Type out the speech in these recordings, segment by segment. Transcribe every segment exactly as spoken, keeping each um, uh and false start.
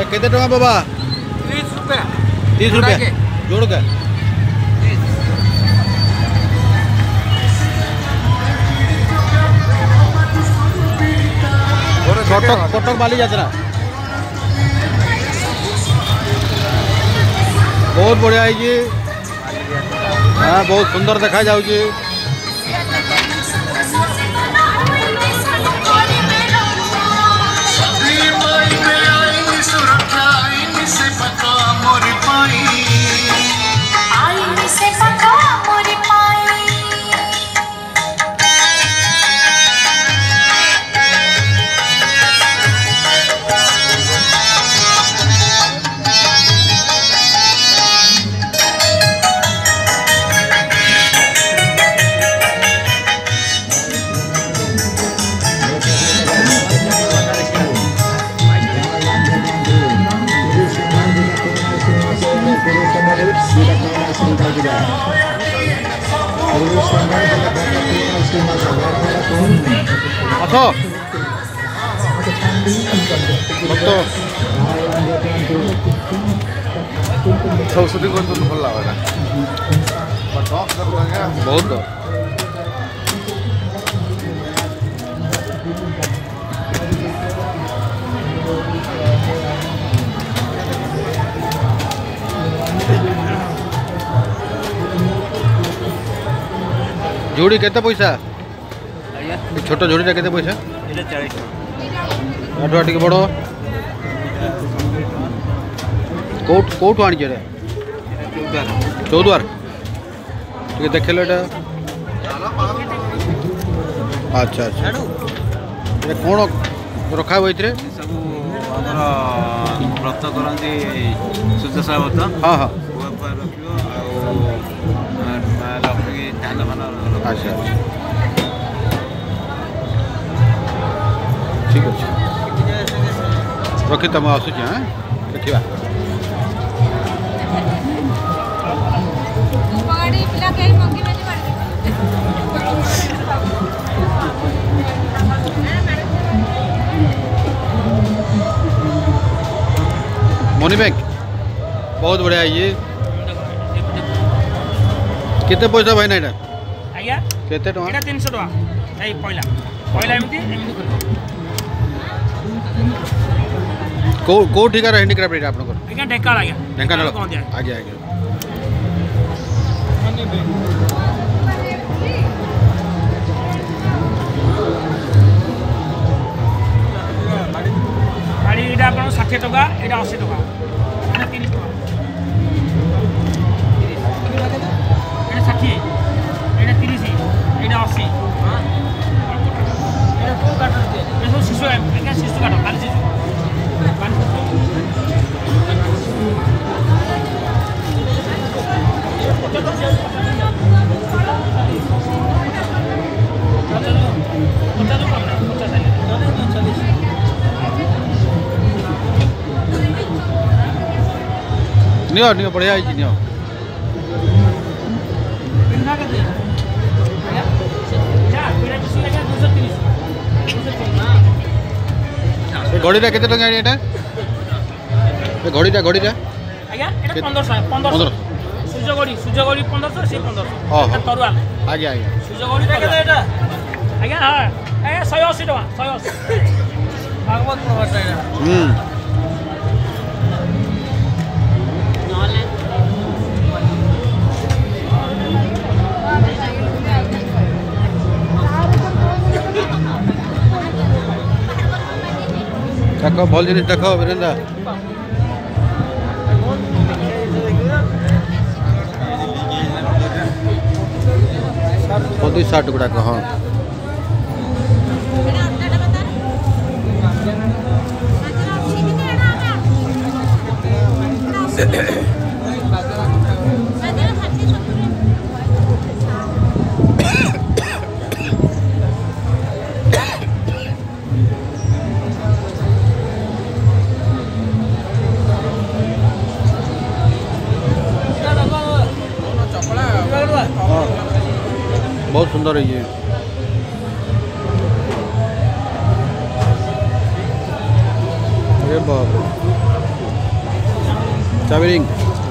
केते टका बाबा तीस रुपया तीस रुपया जोड़ के कटक कटक बाली यात्रा बहुत बढ़िया है। हाँ बहुत सुंदर देखा जाऊँगी। आसो तो सब शूटिंग कर तो भल लगा बहुत जोड़ी केते पैसा छोट जोड़ी केते पैसा आठवा टिके बड़ कोट कोट आनी रे चौद्वार टिके देखले एटा अच्छा अच्छा ये कोन रखा हुई रे सब हमर व्रत करंती सूर्य सावत हां हां अच्छा ठीक अच्छे रखी तुम आसूँ हाँ देखा मनी बैंक बहुत बढ़िया ये केते पैसा भाई ना आज्ञा केते टका एटा तीन सौ टका ए पहिला पहिला एमती एमती कर को को ठिका हैंडीक्राफ्ट एटा आपन कर एका ढेकाल आज्ञा ढेकाल आज्ञा आगे आगे गाड़ी एटा आपन साठ टका एटा अस्सी टका एटा तीस टका एटा साठ एटा तीस एटा अस्सी हां एटा को काट दे एटा शिशु एटा शिशु काट खाली शिशु नियो नियो बढ़िया है नियो घड़ी टा केते टका एटा ए घड़ी टा घड़ी टा आज्ञा एटा पंद्रह सौ पंद्रह सौ सूर्य घड़ी सूर्य घड़ी पंद्रह सौ से पंद्रह सौ एटा तरुआल आगे आगे सूर्य घड़ी केते एटा आज्ञा हां ए एक सौ अस्सी टका एक सौ अस्सी भागवत प्रभात एटा हम देखो भल जिनिस देखो वीरेंद्र पदी साठ गुड़ाक हाँ बहुत सुंदर है ये अरे बाप रे चाबी रिंग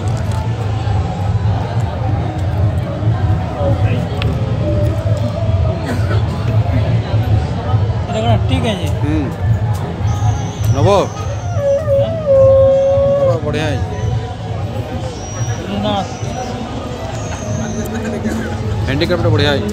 ठीक है जी नब बढ़िया है हैंडीक्राफ्ट बढ़िया है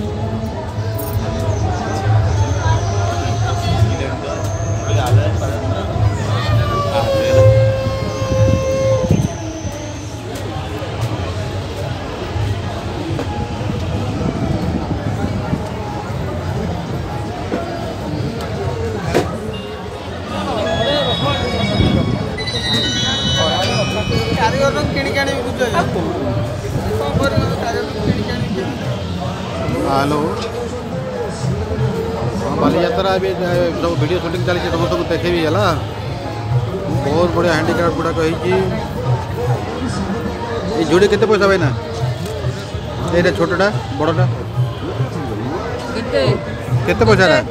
हेलो हाँ बालीजात्रा भी सब वीडियो शूटिंग चली समस्त देखे भी है बहुत बढ़िया हैंडीक्राफ्ट गुड़ाक ये जोड़ी केते पैसा भाई ना ये छोटा बड़टा केते पैसा रा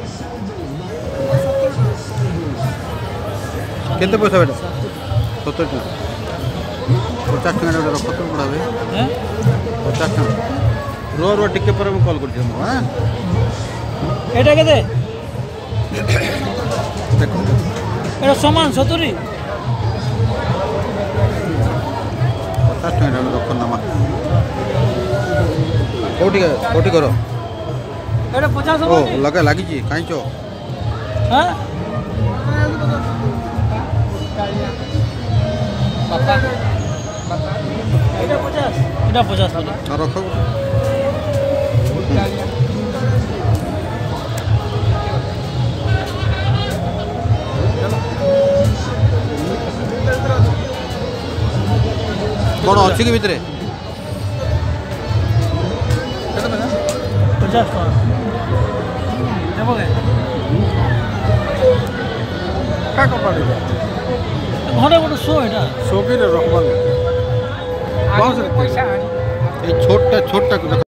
केते पैसा बेटा सत्तर टका पचास टका रख पड़ा भाई पचास टका रो रो टिके पर मैं कॉल कर हाँ एटा केते एटा समान सतुरी पचास टका रख नमा कोटी कोटी करो एटा पचास ओ लगा लागी जी काई चो हां एटा पचास एटा पचास और रखो कौन अच्छी के भितर पचास घंटा गोटे शो है शो के रखवा छोटा छोटा